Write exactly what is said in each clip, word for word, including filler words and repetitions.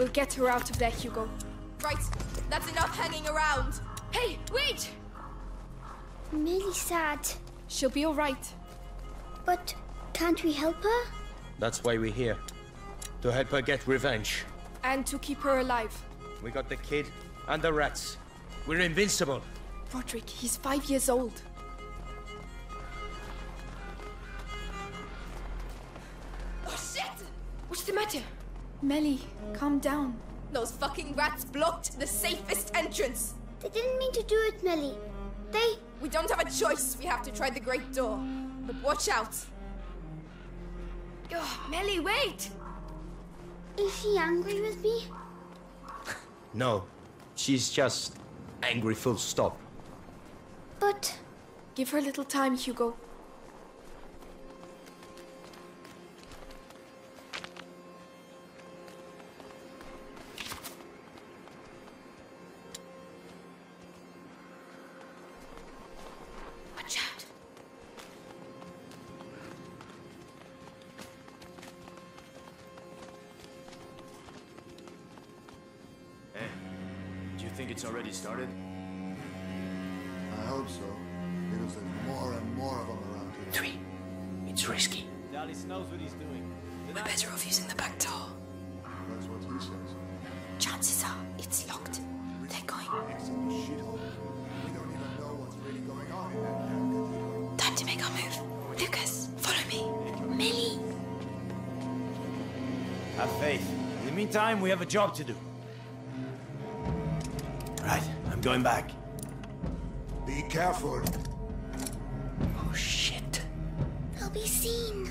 We'll get her out of there, Hugo. Right, that's enough hanging around. Hey, wait! Millie's sad. She'll be all right. But can't we help her? That's why we're here. To help her get revenge. And to keep her alive. We got the kid and the rats. We're invincible. Roderick, he's five years old. Oh shit! What's the matter? Melly, calm down. Those fucking rats blocked the safest entrance. They didn't mean to do it, Millie. They... We don't have a choice. We have to try the great door. But watch out. Oh, Melly, wait! Is she angry with me? No, she's just angry full stop. But... Give her a little time, Hugo. Watch out. Hey, do you think it's already started? I hope so, because there's more and more of them around here. Three. It's risky. Dallas knows what he's doing. We're better off using the back door. That's what he says. Chances are it's locked. They're going. It's a shithole. We don't even know what's really going on in that damn cathedral. Time to make our move. Lucas, follow me. Millie. Have faith. In the meantime, we have a job to do. Right, I'm going back. Be careful. Oh, shit. They'll be seen.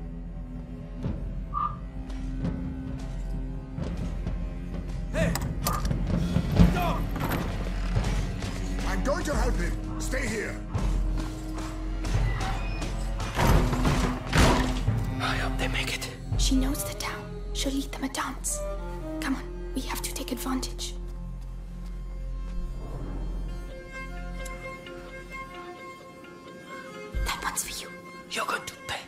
Hey! Stop! I'm going to help him. Stay here. I hope they make it. She knows the town. She'll lead them a dance. Come on, we have to take advantage. That one's for you. You're going to pay.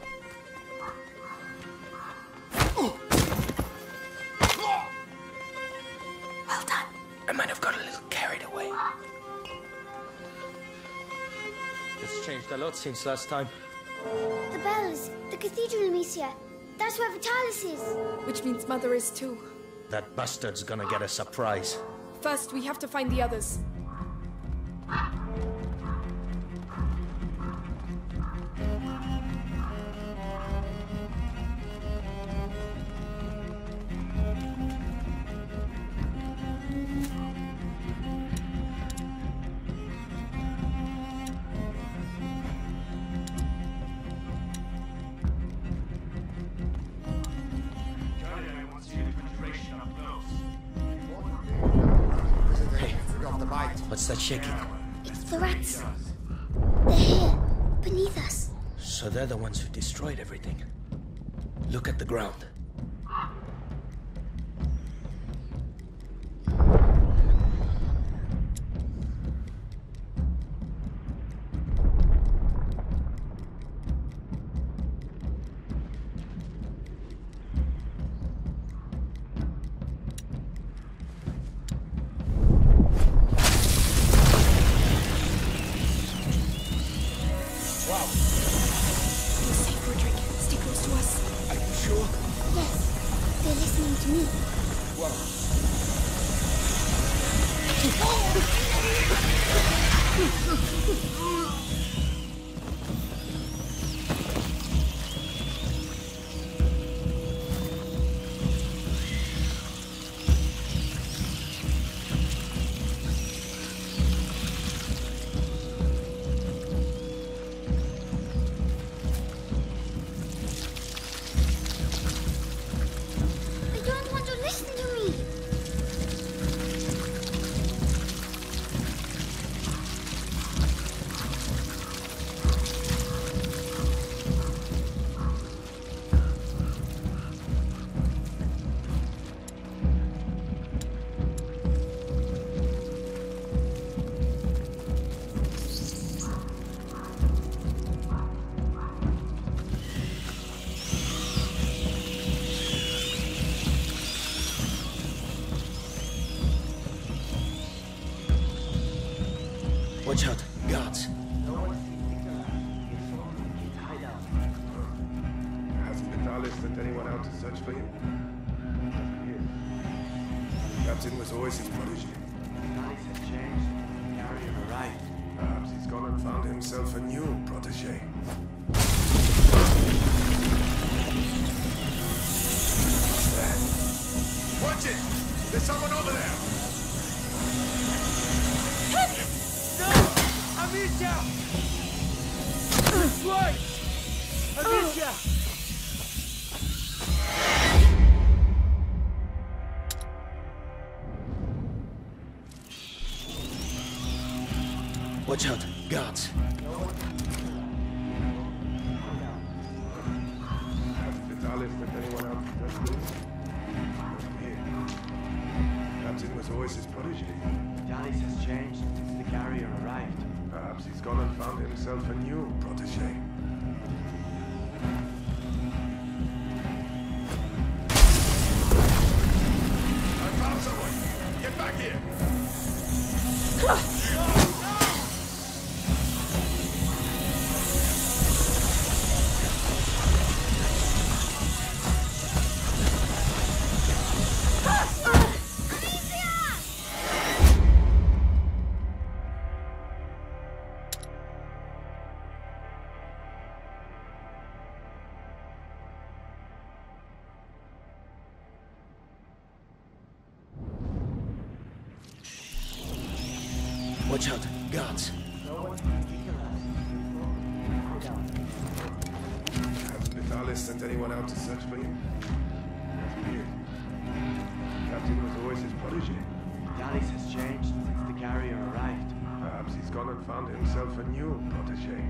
Well done. I might have got a little carried away. It's changed a lot since last time. The bells. The cathedral, Amicia. That's where Vitalis is. Which means Mother is too. That bastard's gonna get a surprise. First, we have to find the others. What's that shaking? It's the rats. They're here, beneath us. So they're the ones who destroyed everything. Look at the ground. Watch out, guards. Hasn't Vitalis sent anyone out to search for him? Captain was always his protege. Vitalis has changed. The carrier arrived. Perhaps he's gone and found himself a new protege. There. Watch it! There's someone over there! No! Amicia! This way! Amicia! Watch out, guards. Hasn't Vitalis sent anyone out to search for him? Here. Captain was always his protege. Vitalis has changed since the carrier arrived. Perhaps he's gone and found himself a new protege. I found someone! Get back here! Watch out, guards. Hasn't Vitalis sent anyone out to search for him? That's weird. Captain was always his protege. Vitalis has changed since the carrier arrived. Perhaps he's gone and found himself a new protege.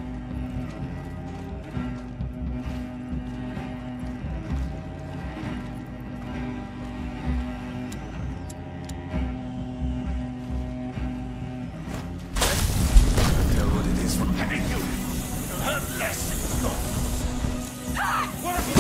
Tell what it is from having you. Hurt less. Go. Work it.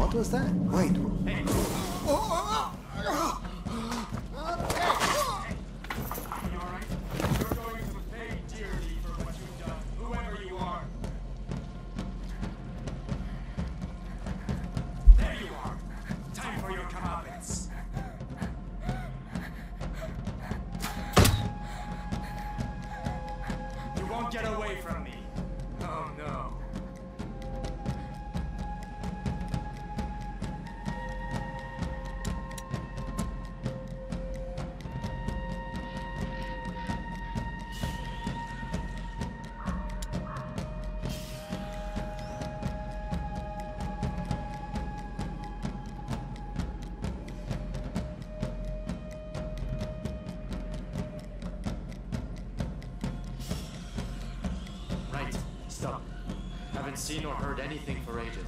What was that? Wait. Hey. Get away from me! Oh no. Stop. Haven't seen or heard anything for ages.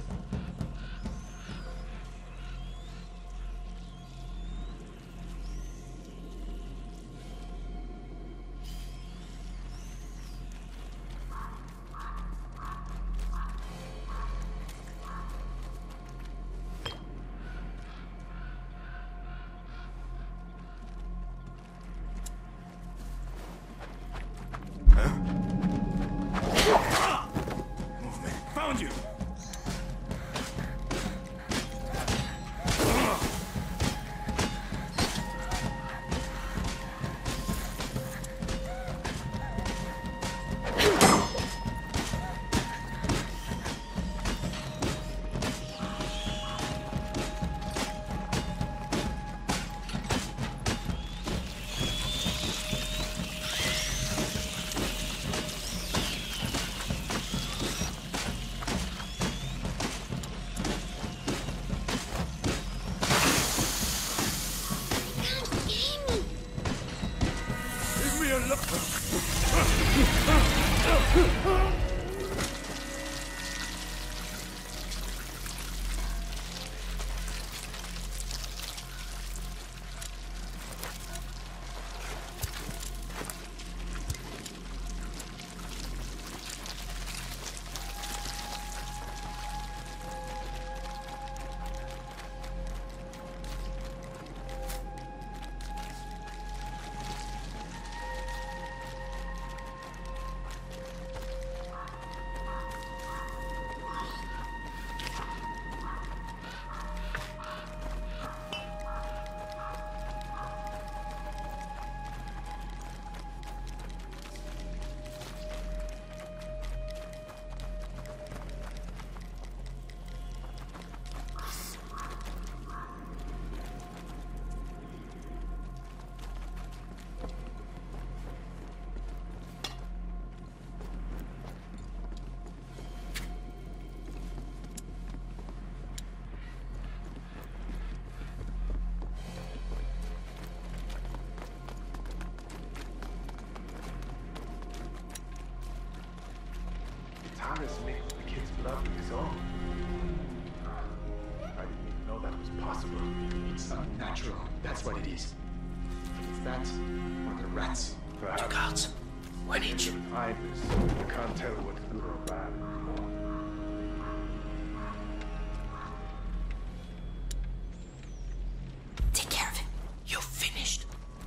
You. Thomas mixed the kid's blood with his own. I didn't even know that was possible. It's unnatural. That's what it is. It's that, or the rats. Perhaps. Two guards. One each. Behind this, I can't tell what's good or bad anymore. Take care of him. You're finished.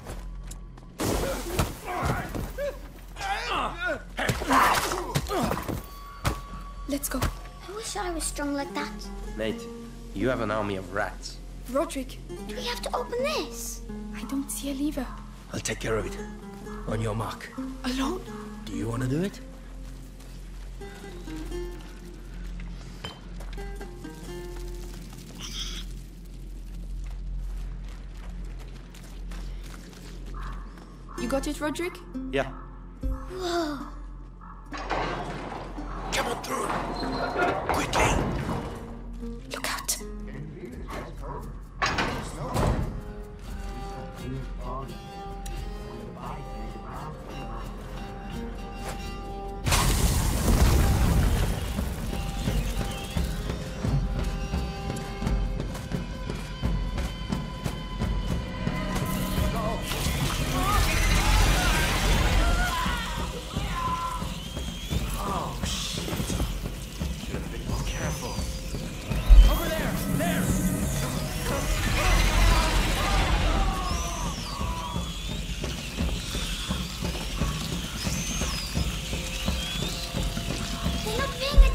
Let's go. I wish I was strong like that. Mate, you have an army of rats. Roderick, Do we have to open this? I don't see a lever. I'll take care of it. On your mark. Alone? Do you want to do it? You got it, Roderick? Yeah. Whoa. Come on through. Quickly. Look out.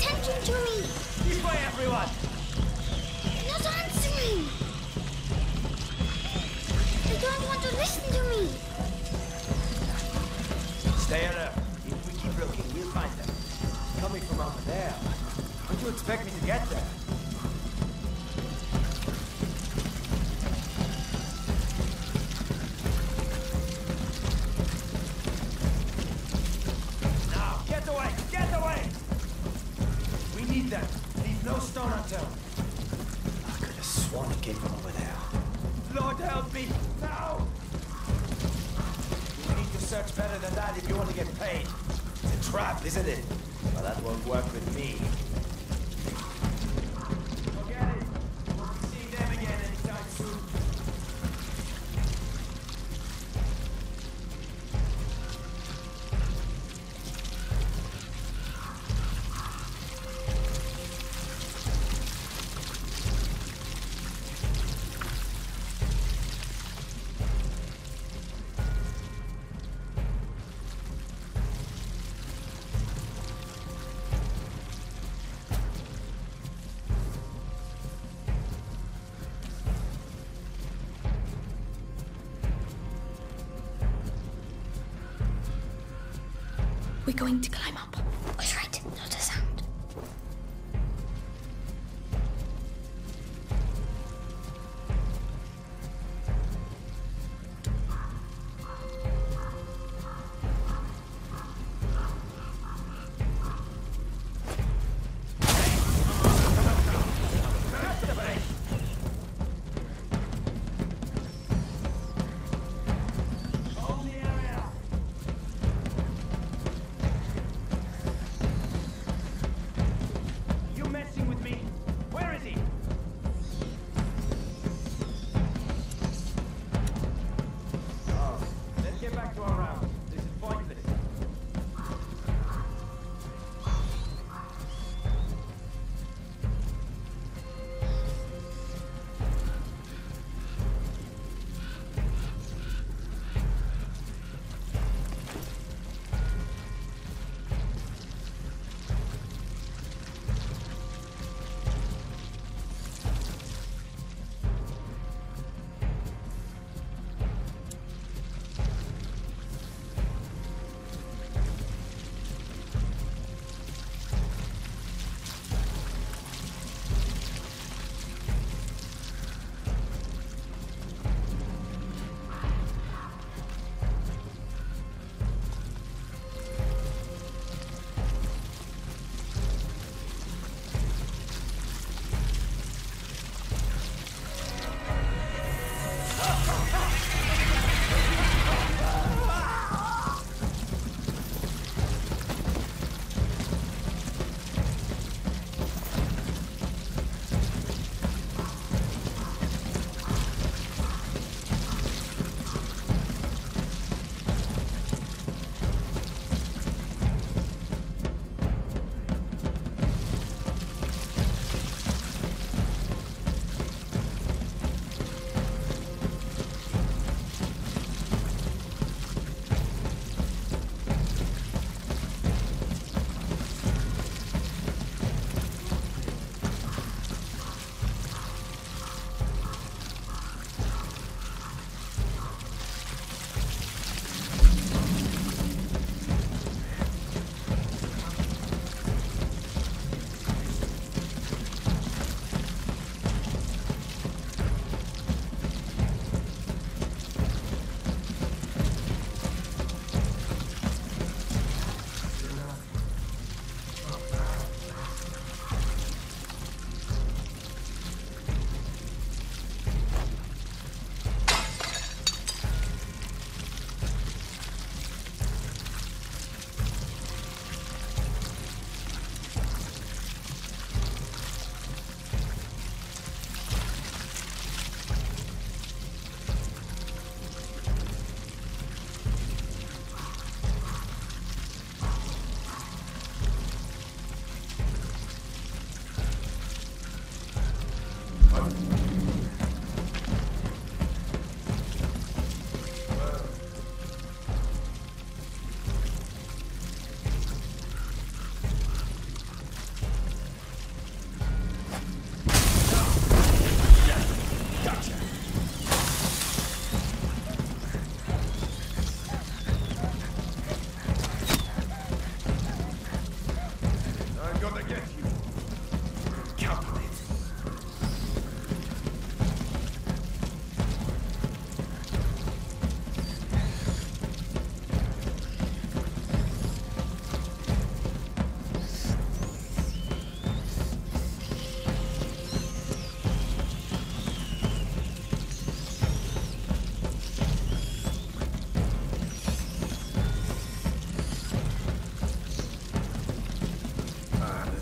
attention to me! This way, everyone! You're not answering! They don't want to listen to me! Stay alert. If we keep looking, we'll find them. Coming from over there. How'd you expect me to get there? Now, get away! Get away! We need them. Leave no stone unturned. I could have sworn it came from over there. Lord help me! Now! You need to search better than that if you want to get paid. It's a trap, isn't it? Well, that won't work with me. Forget it. Won't be seeing them again anytime soon. We're going to climb up. Was right, not a sound.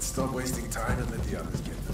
stop wasting time and let the others get them.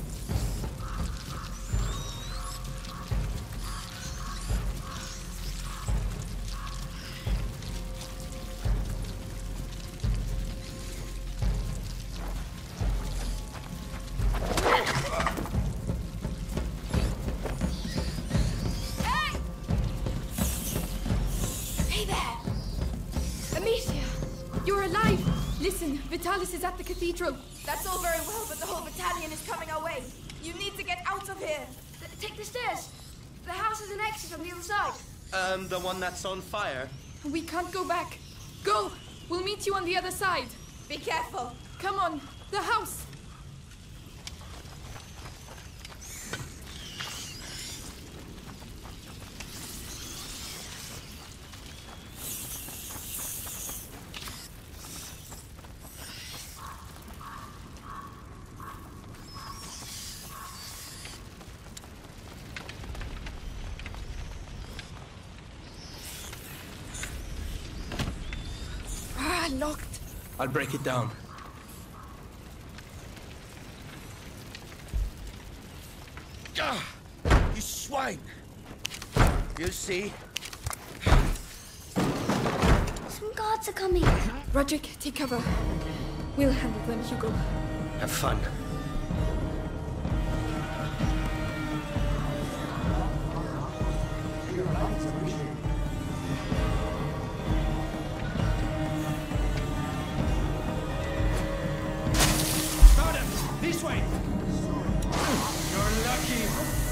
Vitalis is at the cathedral. That's all very well, but the whole battalion is coming our way. You need to get out of here. Take the stairs. The house has an exit on the other side. Um, the one that's on fire? We can't go back. Go! We'll meet you on the other side. Be careful. Come on, the house. Locked. I'll break it down. Ah, you swine! You'll see. Some guards are coming. Roderick, take cover. We'll handle them, Hugo. Have fun. This way! You're lucky!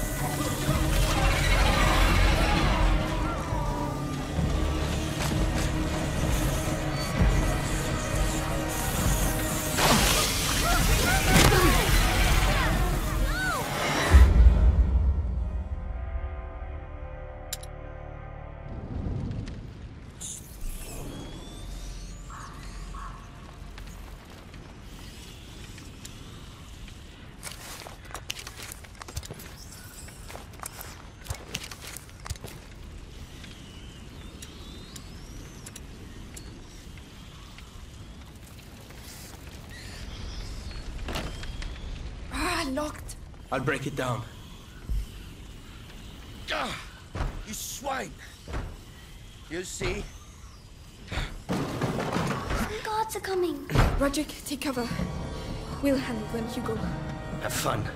Locked. I'll break it down. Ah, you swine! You'll see. Some guards are coming. Roderick, take cover. We'll handle them, Hugo. Have fun.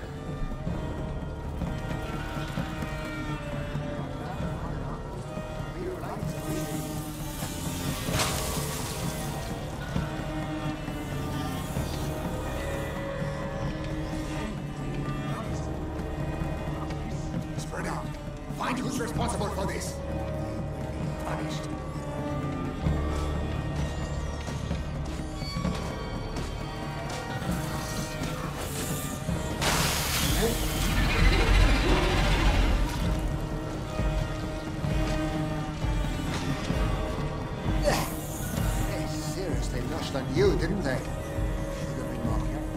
Find who's responsible for this. Punished. They seriously lushed on you, didn't they? Should have been more careful.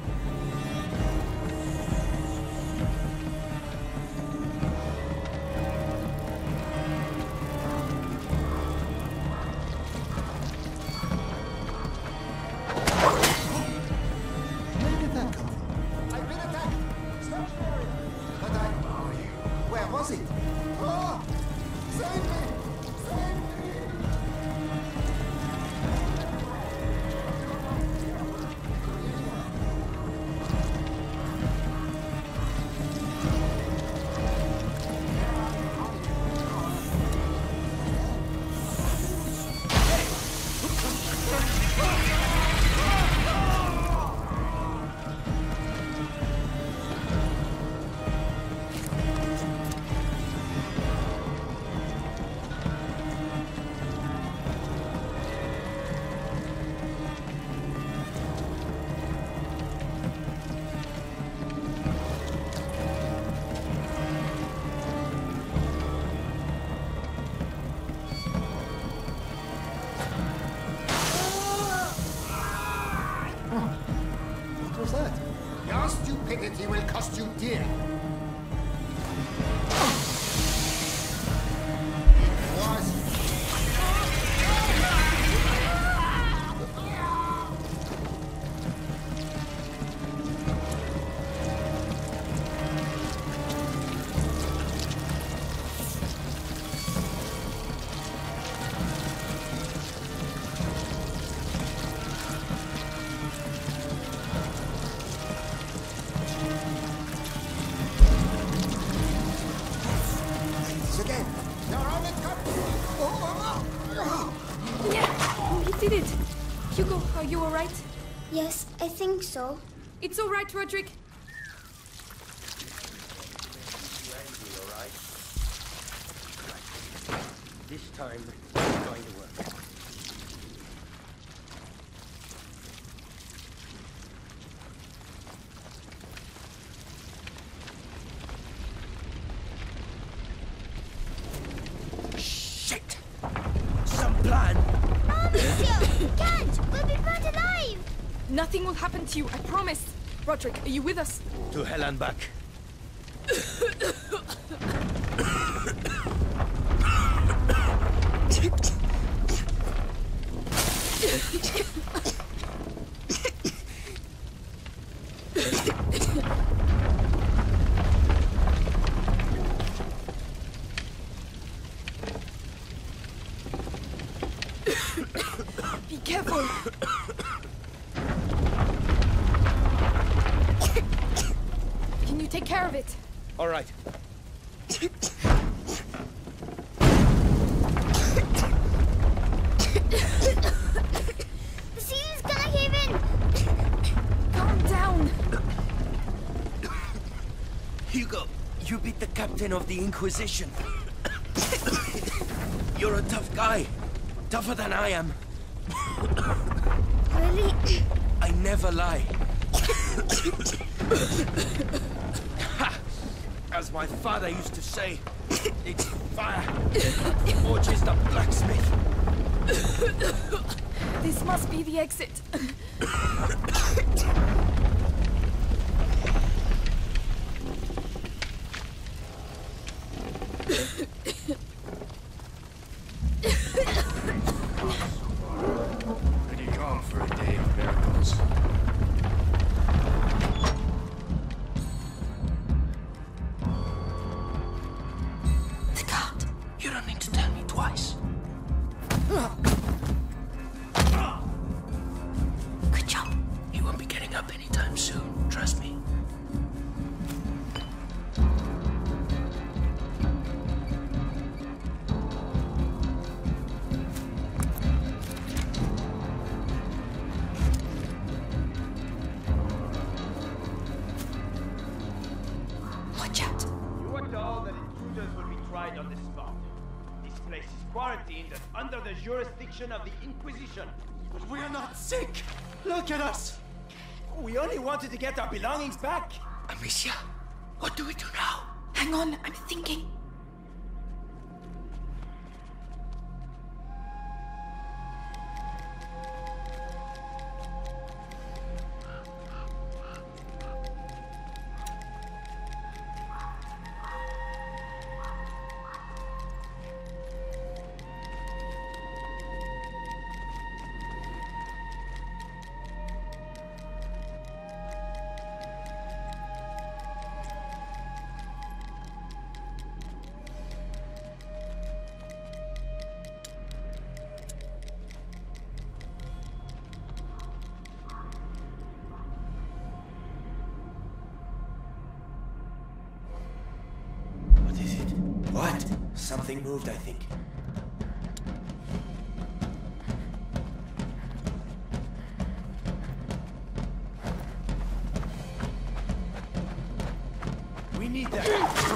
Your stupidity will cost you dear. It was... Are you alright? Yes, I think so. It's alright, Roderick. This time, it's going to work. Shit! Some plan! Oh, Monsieur! Can't! We'll be burnt alive! Nothing will happen to you, I promise. Roderick, are you with us? To hell and back. Be careful. Can you take care of it? All right. The ceiling's gonna cave in! Calm down. Hugo, you beat the captain of the Inquisition. You're a tough guy. Tougher than I am. Really? I never lie. As my father used to say, it's fire forges the blacksmith. This must be the exit. Pretty calm for a day of miracles. The guard. You don't need to tell me twice. Good job. He won't be getting up anytime soon. Trust me. Watch out. You were told that intruders will be tried on the spot. This place is quarantined and under the jurisdiction of the Inquisition. But we are not sick! Look at us! We only wanted to get our belongings back! Amicia, what do we do now? Hang on, I'm thinking. What is it? What? Something moved, I think. We need that.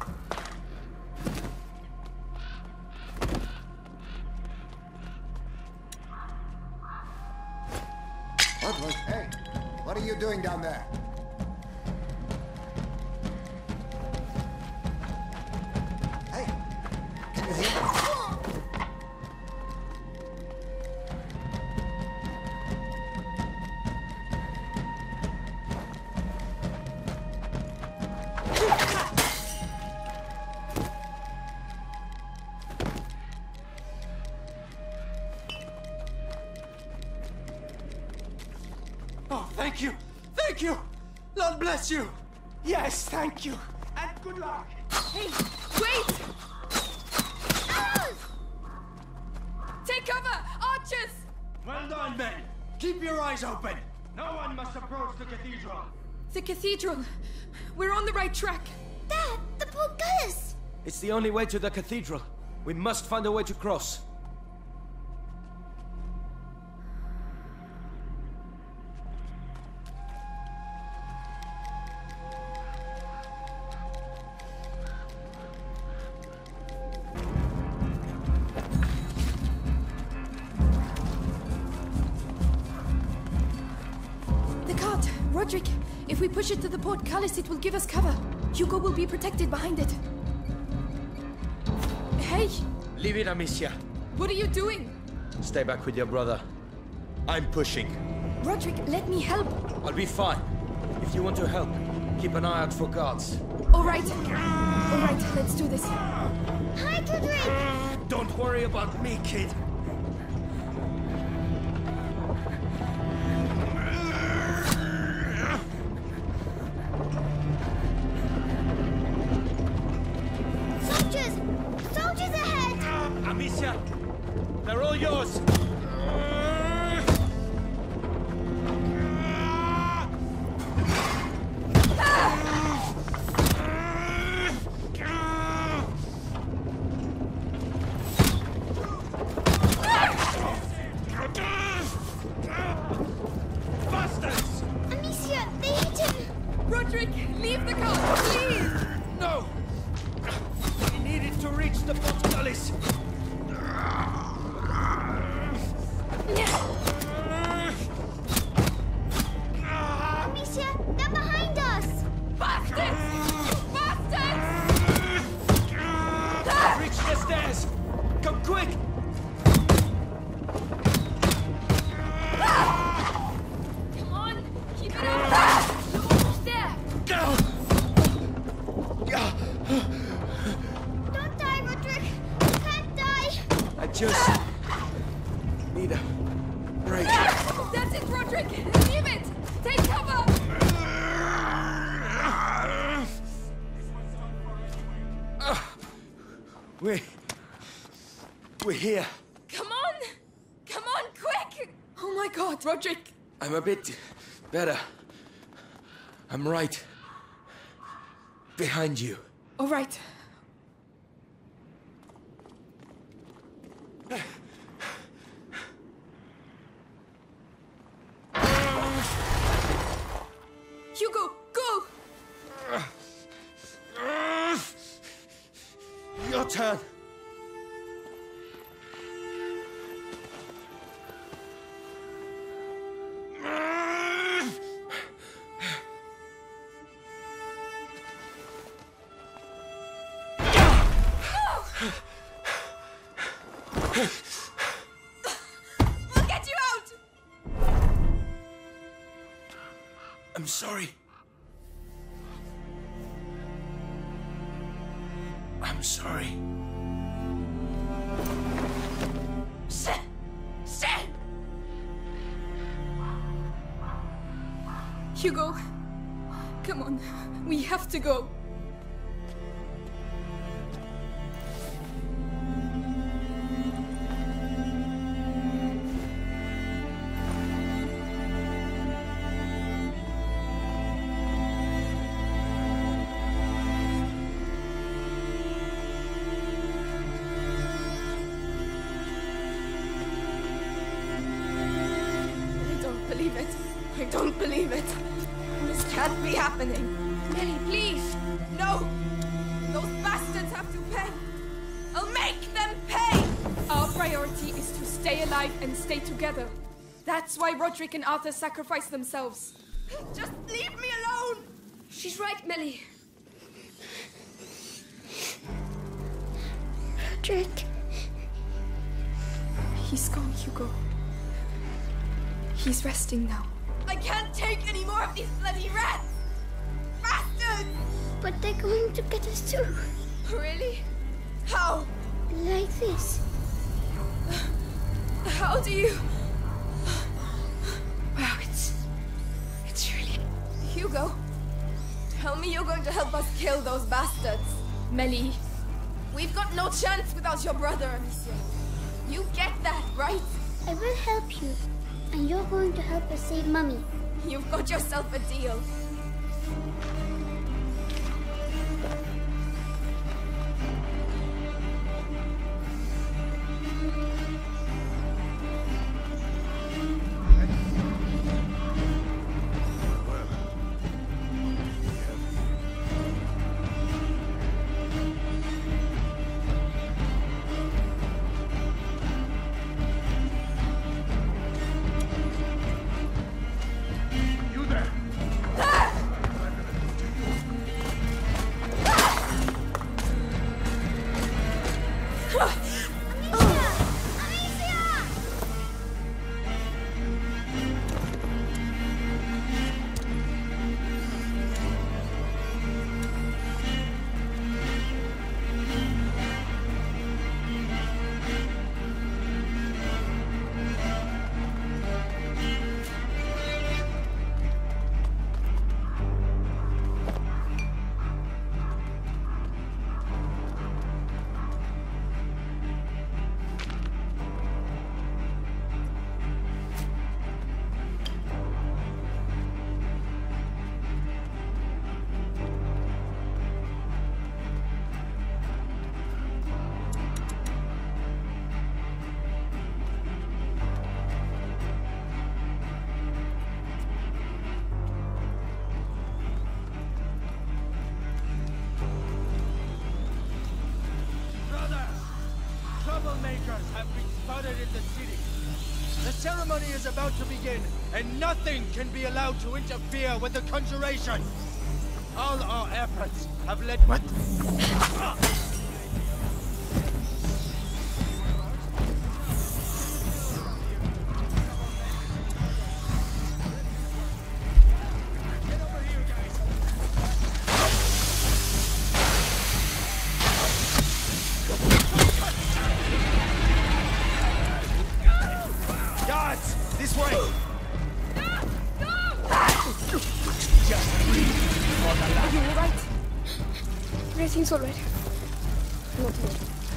What was... Hey, what are you doing down there? Hey, can you hear me? Oh, thank you! Thank you! Lord bless you! Yes, thank you! And good luck! Hey, wait! Take cover! Archers! Well done, men! Keep your eyes open! No one must approach the cathedral! The cathedral. We're on the right track. Dad, the portcullis! It's the only way to the cathedral. We must find a way to cross. Roderick, if we push it to the portcullis, it will give us cover. Hugo will be protected behind it. Hey! Leave it, Amicia. What are you doing? Stay back with your brother. I'm pushing. Roderick, let me help. I'll be fine. If you want to help, keep an eye out for guards. All right. All right, let's do this. Hi, Roderick! Don't worry about me, kid. Soldiers! Soldiers ahead! Amicia, they're all yours. Bastards! Amicia, they hit him! Roderick, leave the car, please! No! We needed to reach the portcullis. Amicia, they're behind us! Bastards! Bastards! Reach the stairs! Come quick! Come on, keep it up! You're almost there! Don't die, Roderick! You can't die! I just need a break. That's it, Roderick! Leave it! Take cover! We... We're here. Come on! Come on, quick! Oh my god, Roderick! I'm a bit better. I'm right behind you. All right. Hugo, go! Your turn. We'll get you out! I'm sorry. I'm sorry. Shit! Shit! Hugo, come on. We have to go. I don't believe it. I don't believe it. This can't be happening. Melly, please. No! Those bastards have to pay! I'll make them pay! Our priority is to stay alive and stay together. That's why Roderick and Arthur sacrificed themselves. Just leave me alone! She's right, Melly. Roderick. He's gone, Hugo. He's resting now. I can't take any more of these bloody rats! Bastards! But they're going to get us too. Really? How? Like this. How do you... Wow, it's... It's really... Hugo, tell me you're going to help us kill those bastards. Melly, We've got no chance without your brother, Amicia. You get that, right? I will help you. And you're going to help us save Mummy. You've got yourself a deal. You there! ceremony is about to begin, and nothing can be allowed to interfere with the conjuration. All our efforts have led... What? Everything's alright. Not good.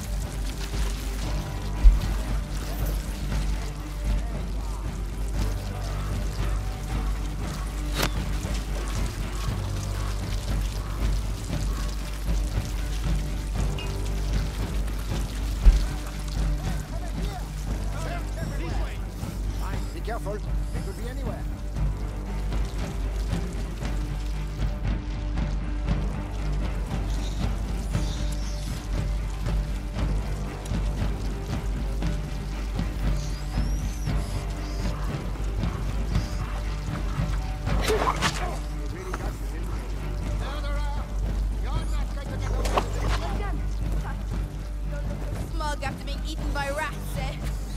Be careful. It could be anywhere. Smug after being eaten by rats, eh?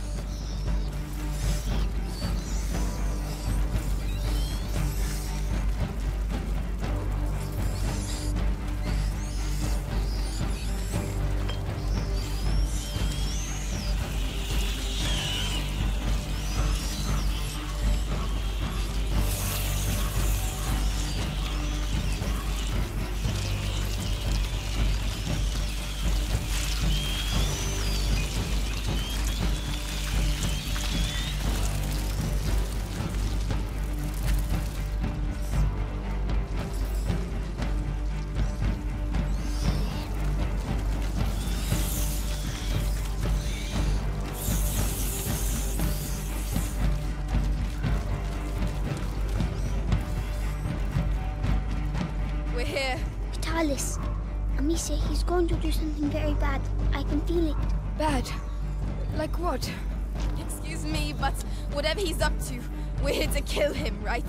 We're here. Vitalis. Amicia, he's going to do something very bad. I can feel it. Bad? Like what? Excuse me, but whatever he's up to, we're here to kill him, right?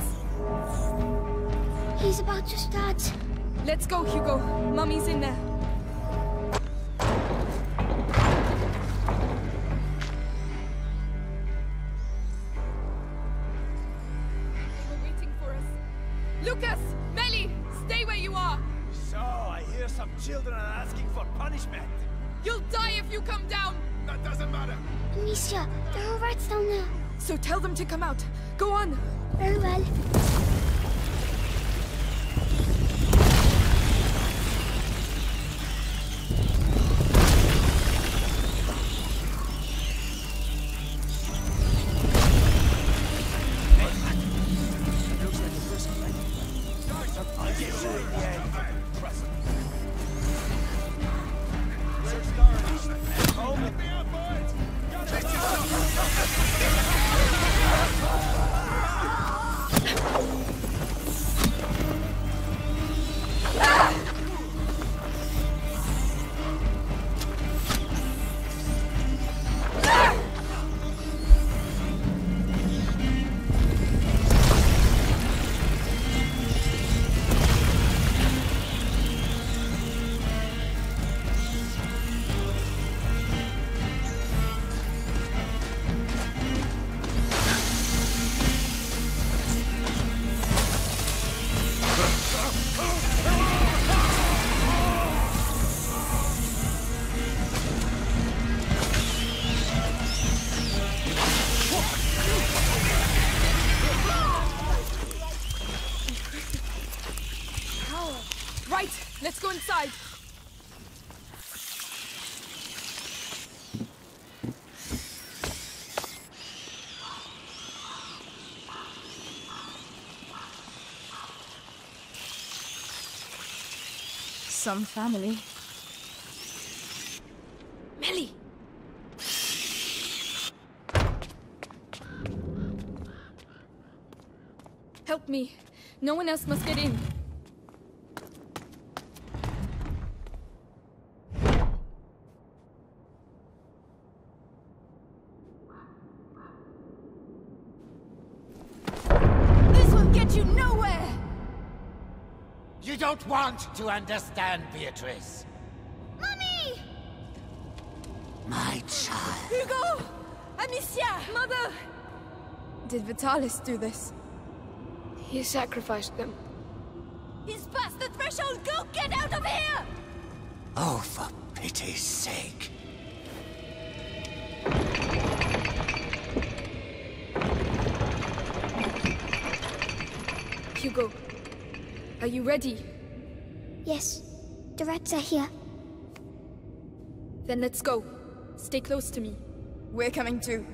He's about to start. Let's go, Hugo. Mummy's in there. They were waiting for us. Lucas! Melly! Stay where you are! So, I hear some children are asking for punishment. You'll die if you come down! That doesn't matter. Amicia, there are rats down there. So tell them to come out. Go on! Very well. Right! Let's go inside! Some family. Melly! Help me. No one else must get in. You don't want to understand, Beatrice. Mummy! My child. Hugo! Amicia! Mother! Did Vitalis do this? He sacrificed them. He's past the threshold! Go get out of here! Oh, for pity's sake. Hugo, are you ready? Yes, the rats are here. Then let's go. Stay close to me. We're coming too.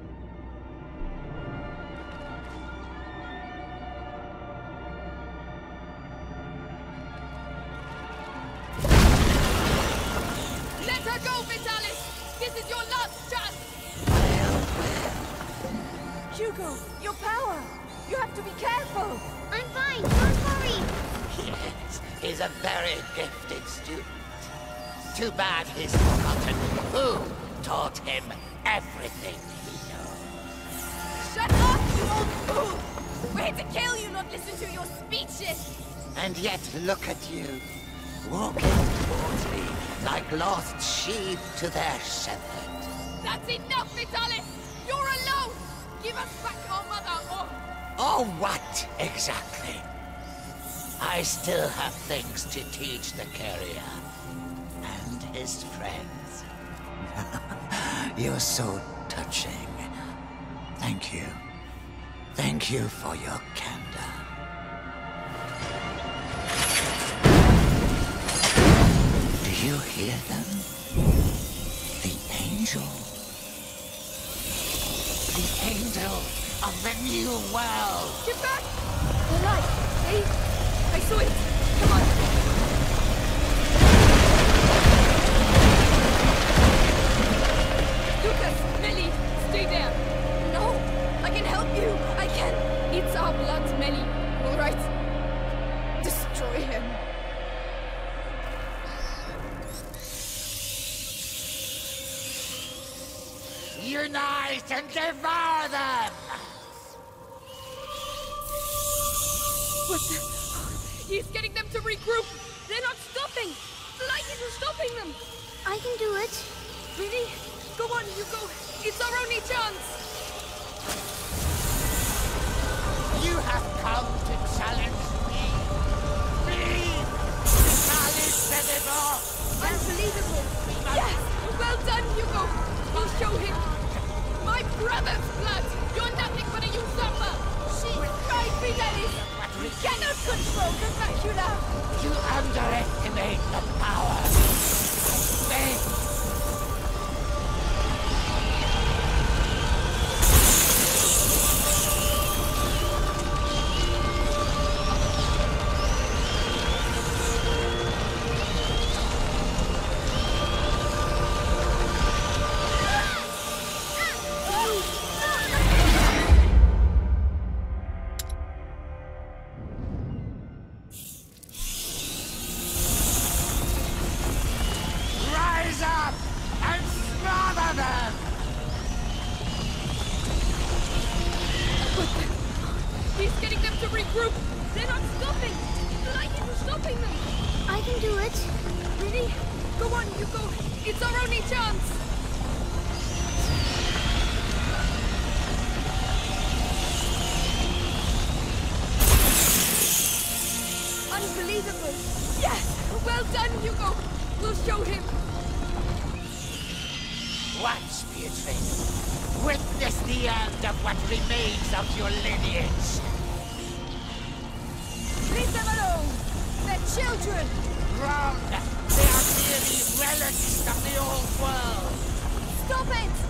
Let her go, Vitalis! This is your last chance! Hugo, your power! You have to be careful! I'm fine, don't worry. Yes, he's a very gifted student. Too bad he's forgotten who taught him everything he knows. Shut up, you old fool! We're here to kill you, not listen to your speeches! And yet look at you, walking towards me like lost sheep to their shepherd. That's enough, Vitalis! You're alone! Give us back our mother, or... Oh, what exactly? I still have things to teach the carrier and his friends. You're so touching. Thank you. Thank you for your candor. Do you hear them? The angel. The angel of the new world. Get back! The light! Hey! I saw it! Come on! Lucas! Melly! Stay there! No! I can help you! I can... It's our blood, Melly. All right. Destroy him. Unite and devour them! What the... He's getting them to regroup! They're not stopping! The light isn't stopping them! I can do it. Really? Go on, Hugo! It's our only chance! You have come to challenge me! Me! Vitalis Benevent! Unbelievable! Yes! Well done, Hugo! We'll show him! My brother's blood! You're nothing but a usurper! She tried Vitalis! We cannot control the macula! You underestimate the power of faith! Watch, Beatrice. Witness the end of what remains of your lineage. Leave them alone! They're children! Wrong! They are merely relics of the old world! Stop it!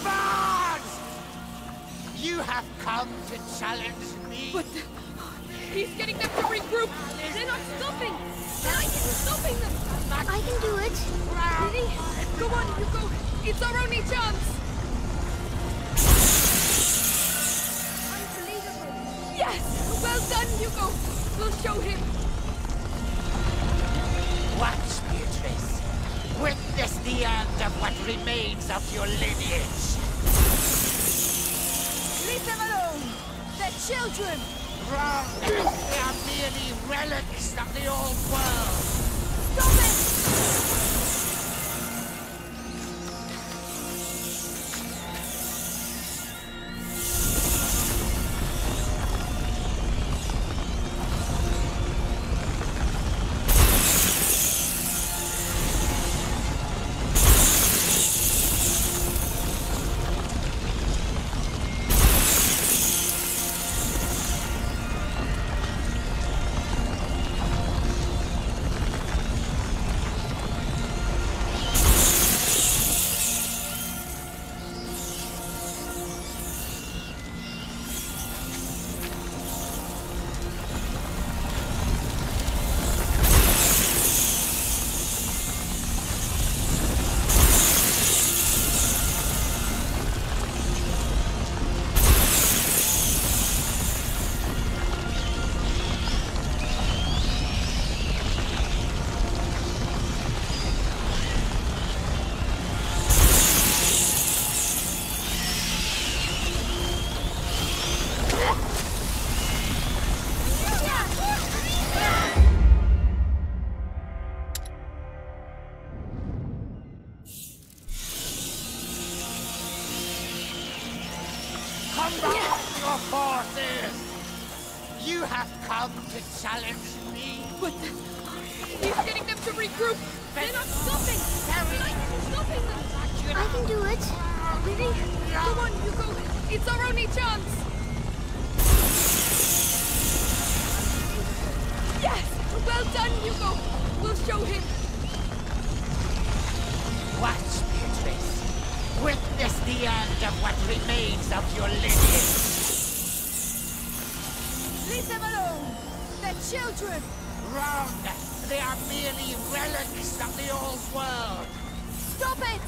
Bards! You have come to challenge me. What the? He's getting them to regroup. They're not stopping. They're not stopping them. I can do it. Really? Go on, Hugo. It's our only chance. Unbelievable. Yes! Well done, Hugo. We'll show him. Watch, Beatrice. Witness the end of what remains of your lineage. Leave them alone! They're children! Wrong! They are merely relics of the old world! Stop it! Your forces! You have come to challenge me. What the? He's getting them to regroup. They're not stopping. They're not stopping them. I can do it. Really? Come on, Hugo. It's our only chance. Yes! Well done, Hugo. We'll show him. Watch, Beatrice. Witness the end of what remains of your lineage. Leave them alone! They're children! Wrong! They are merely relics of the old world! Stop it!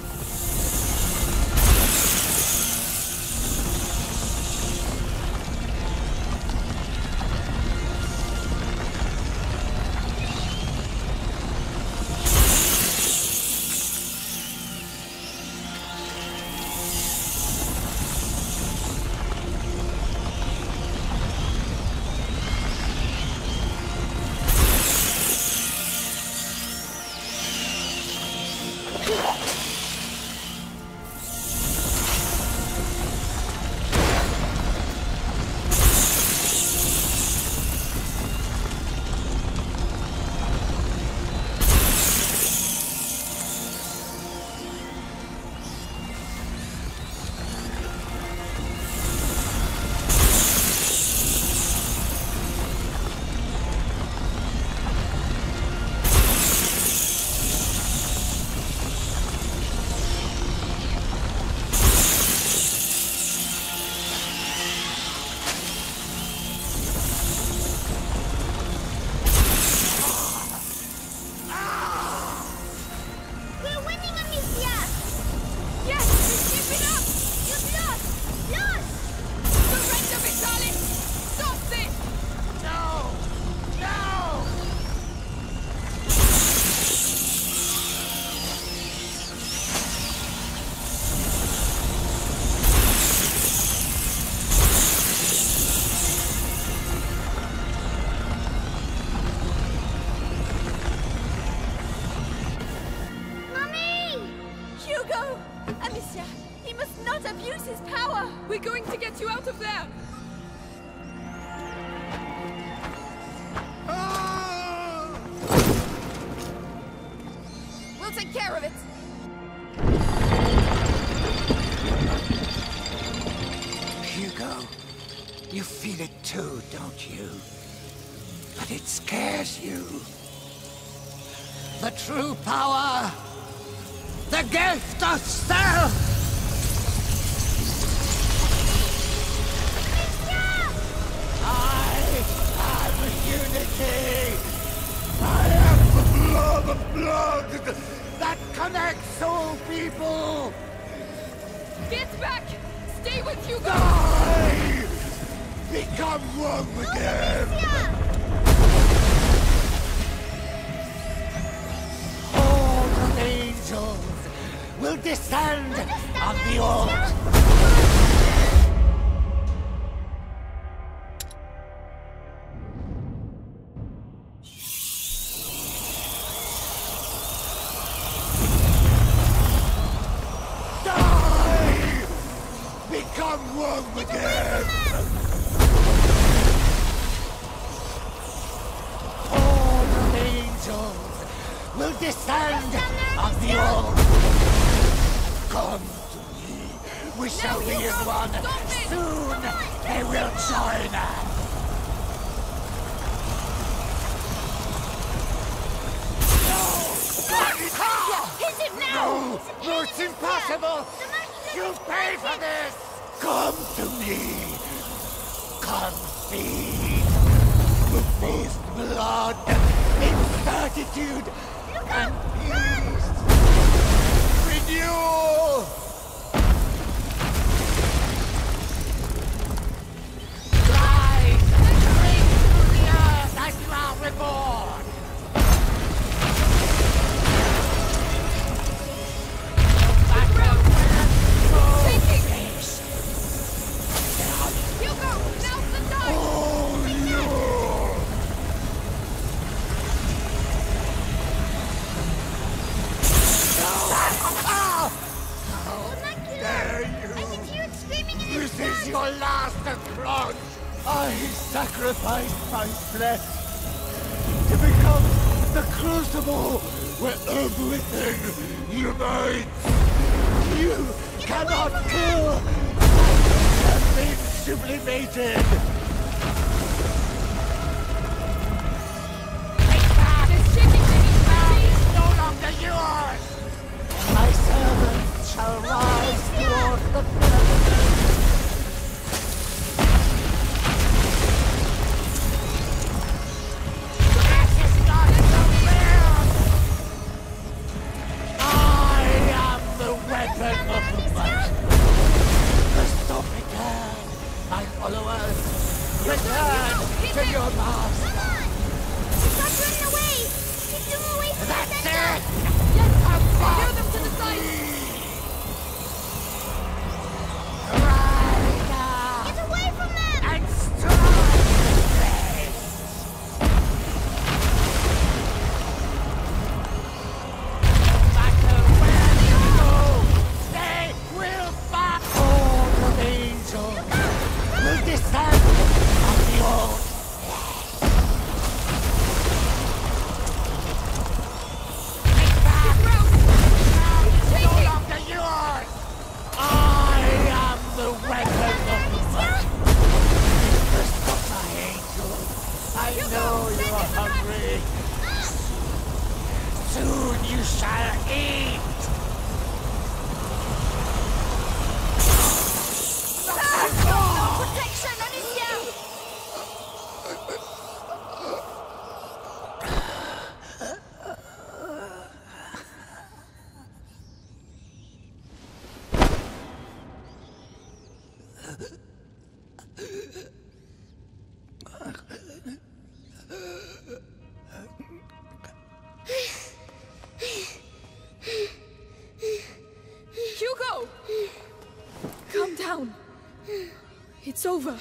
We're going to get you out of there! We'll take care of it! Hugo, you feel it too, don't you? But it scares you. The true power, the gift of self! wrong again! All the angels will descend on the altar. Become one again! All the angels will descend on the altar. Come to me. We shall be as one. Soon they will join us. Hit it now! No! No, it's impossible! You pay for this! Come to me! Come feed! The feast blood, incertitude, and peace! Renewal! Rise and drink through the earth as you are reborn! Hugo, now's the time! Oh, you! Dare you! I can hear it screaming in his This is your last approach! I sacrificed my flesh to become the crucible where everything unites! You cannot kill! Have been sublimated! Take back! This shipping thing Now is no longer yours! My servants shall rise toward the firmament! This is not the will! I am the weapon of the might! Stop return, my followers! Return to your master! Come on! Stop running away! Keep them away from That's the it! center! Steer them to the side! Rider! Get away from them! And strike! No matter where you go, they will fight! All of angels will descend on the altar. Take back! Now it's no longer yours! I am the weapon of the might! Stop my angel! I know you are hungry! Soon you shall eat! No protection, Anicia! Hugo! Calm down. It's over.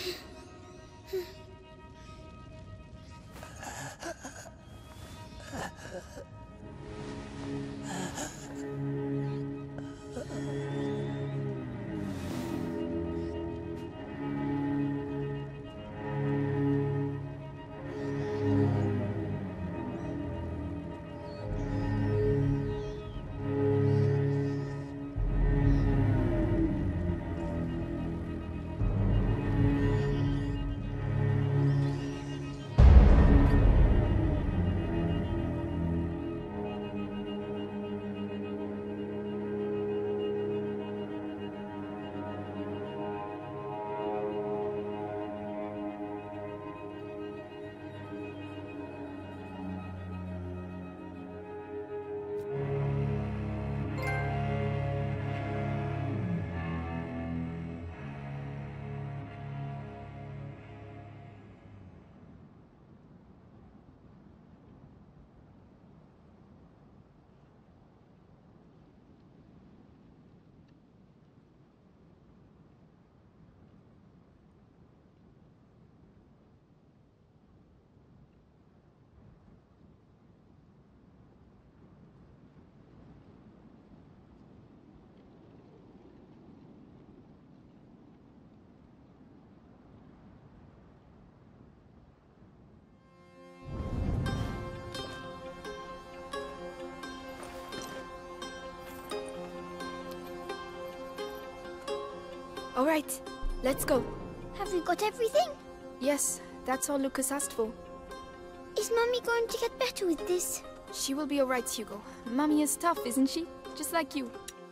right, let's go. Have we got everything? Yes, that's all Lucas asked for. Is Mummy going to get better with this? She will be alright, Hugo. Mummy is tough, isn't she? Just like you.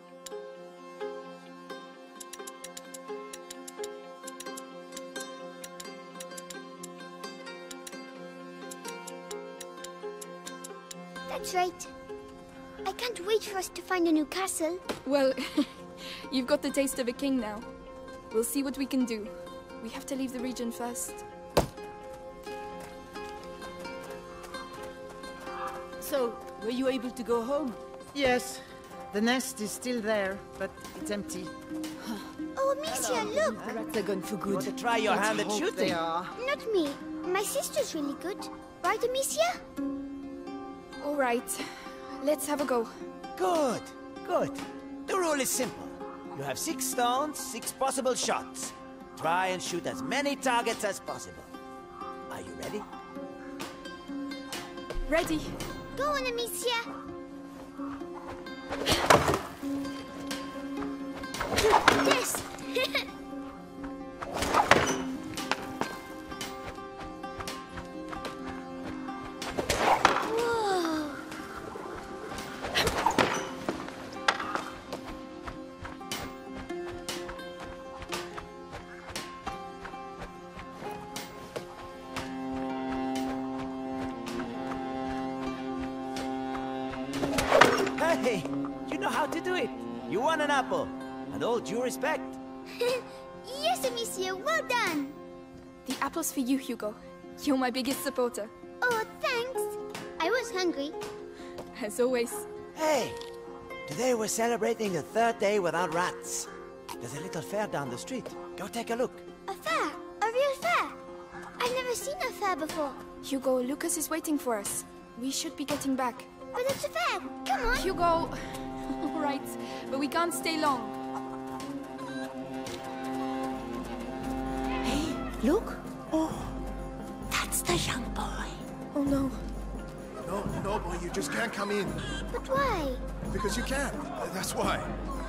That's right. I can't wait for us to find a new castle. Well, you've got the taste of a king now. We'll see what we can do. We have to leave the region first. So, were you able to go home? Yes. The nest is still there, but it's empty. Oh, Amicia, look! The rats are gone for good. Want to try your hand at shooting? They are. Not me. My sister's really good. Right, Amicia? Alright, let's have a go. Good, good. The rule is simple. You have six stones, six possible shots. Try and shoot as many targets as possible. Are you ready? Ready. Go on, Amicia. Yes! Whoa! Hey, you know how to do it. You won an apple. And all due respect. Yes, Amicia, well done! The apple's for you, Hugo. You're my biggest supporter. Oh, thanks. I was hungry. As always. Hey, today we're celebrating the third day without rats. There's a little fair down the street. Go take a look. A fair? A real fair? I've never seen a fair before. Hugo, Lucas is waiting for us. We should be getting back. But it's a fair. Come on. Hugo. Alright, but we can't stay long. Hey, look. Oh, that's the young boy. Oh no. No, no, boy, you just can't come in. But why? Because you can't. That's why.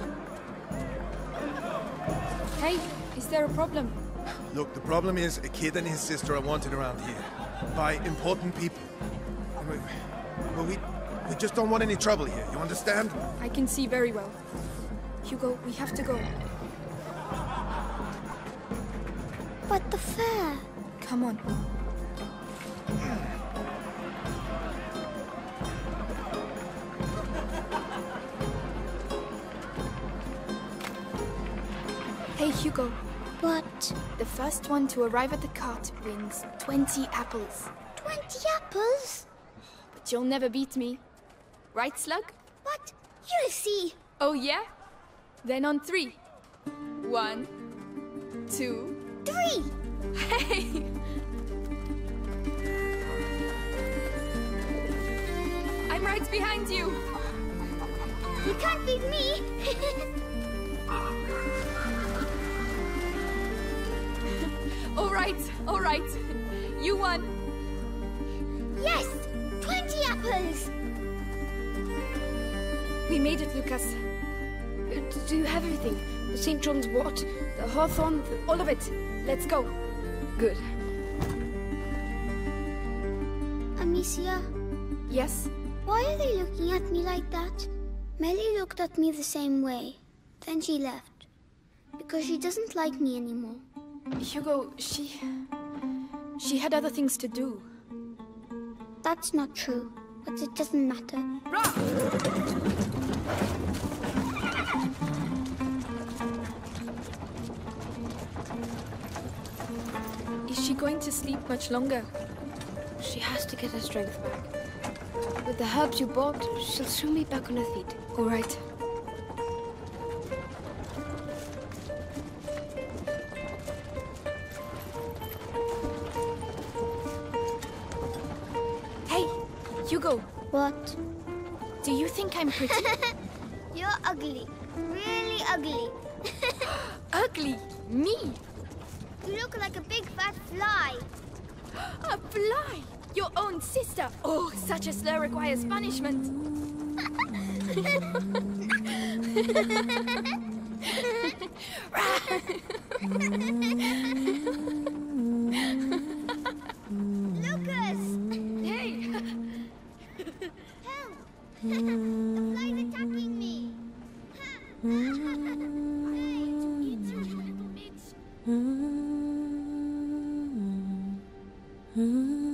Hey, is there a problem? Look, the problem is a kid and his sister are wanted around here. By important people. And we, well, we, we just don't want any trouble here, you understand? I can see very well. Hugo, we have to go. But the fair. Come on. Hey, Hugo. What? The first one to arrive at the cart wins twenty apples. Twenty apples? But you'll never beat me. Right, Slug? What? You'll see. Oh, yeah? Then on three. One, two... Three! Hey! I'm right behind you! You can't beat me! All right, all right. You won. Yes! Twenty apples! We made it, Lucas. Do you have everything? The Saint John's wort, the hawthorn, all of it. Let's go. Good. Amicia? Yes? Why are they looking at me like that? Melly looked at me the same way. Then she left. Because she doesn't like me anymore. Hugo, she... She had other things to do. That's not true. But it doesn't matter. Is she going to sleep much longer? She has to get her strength back. With the herbs you bought, she'll soon be back on her feet. All right. Hey, Hugo. What? Do you think I'm pretty? You're ugly. Really ugly. Ugly? Me? You look like a big fat fly. A fly? Your own sister? Oh, such a slur requires punishment. Lucas! Hey! Help! The fly's attacking me! Great! It's your little bitch!